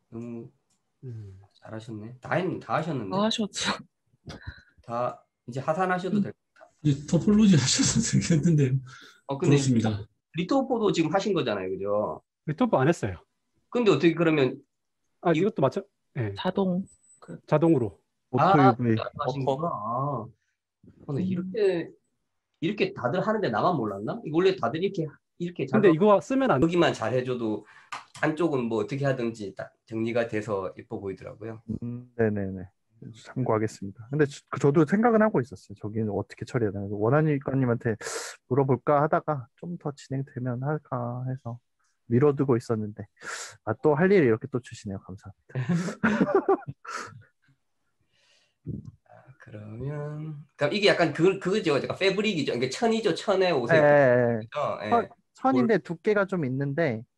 너무 음. 잘하셨네. 다 하셨는데. 다 하셨어. 다 이제 하산하셔도 될 것 같아요. 이제 토폴로지 하셔도 되겠는데 근데 좋습니다. 리토포도 지금 하신 거잖아요, 그죠? 리토프 안 했어요. 근데 어떻게 그러면 이것도 맞죠? 네. 자동. 자동으로. 오토 UV. 하신구나. 근데 음. 이렇게 다들 하는데 나만 몰랐나? 이거 원래 다들 이렇게 잘 근데 이거 쓰면 안 여기만 잘 해줘도 한쪽은 뭐 어떻게 하든지 딱 정리가 돼서 예뻐 보이더라고요. 네네네. 참고하겠습니다. 근데 저도 생각은 하고 있었어요. 저기는 어떻게 처리해야 되나. 원하니까님한테 물어볼까 하다가 좀 더 진행되면 할까 해서 미뤄두고 있었는데 또 할 일을 이렇게 또 주시네요. 감사합니다. 그러면 이게 약간 그거죠. 약간 패브릭이죠. 이게 천이죠. 천의 옷에. 예. 그죠? 예. 천인데 두께가 좀 있는데